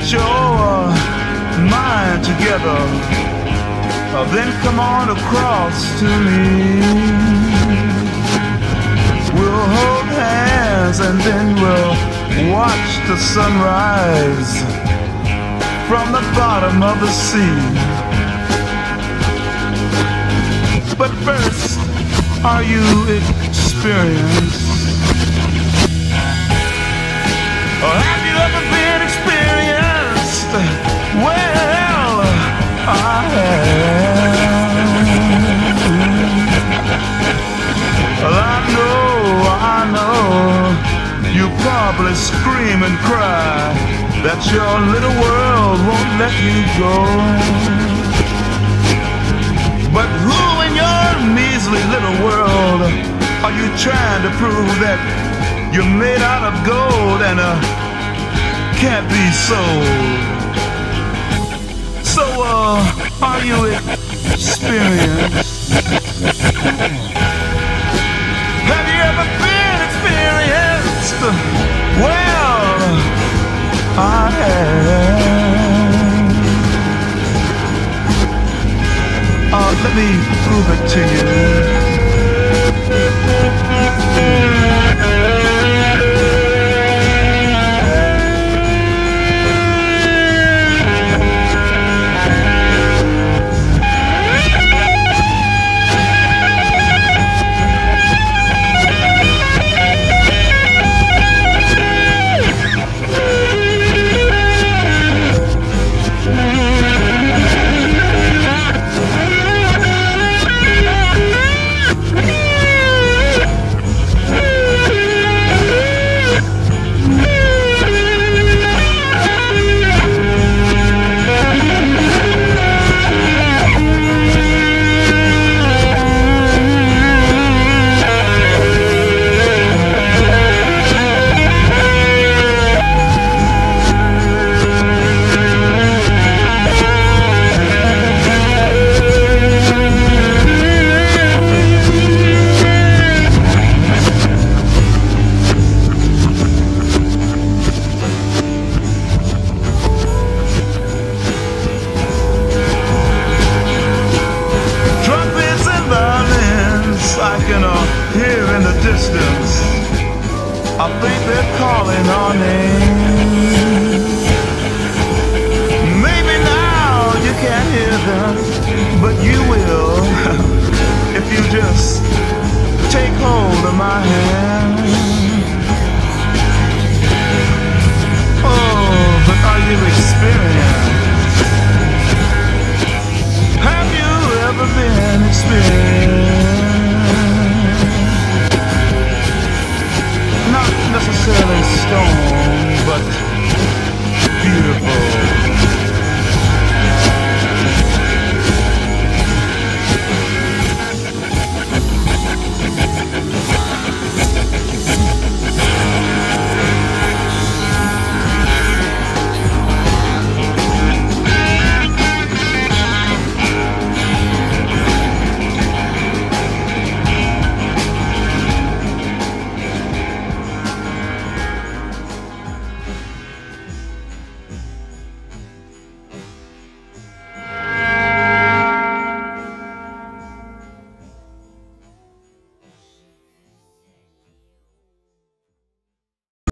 get your mind together, then come on across to me. We'll hold hands and then we'll watch the sunrise from the bottom of the sea. But first, are you experienced? Or have you ever been experienced? Well, I have. Well, I know, you probably scream and cry that your little world won't let you go. But who in your measly little world are you trying to prove that you're made out of gold and can't be sold? So, are you experienced? Have you ever been experienced? Well, I have. Let me prove it to you. I can hear in the distance, I think they're calling our name. Maybe now you can't hear them, but you will if you just take hold of my